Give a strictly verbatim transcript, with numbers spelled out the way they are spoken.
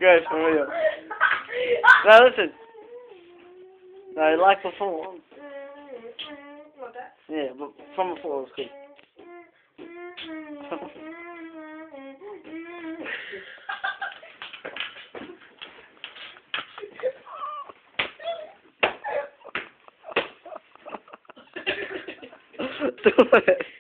Go for real. Now listen. No, like before. Like that? Yeah, but from before it was good. Do it.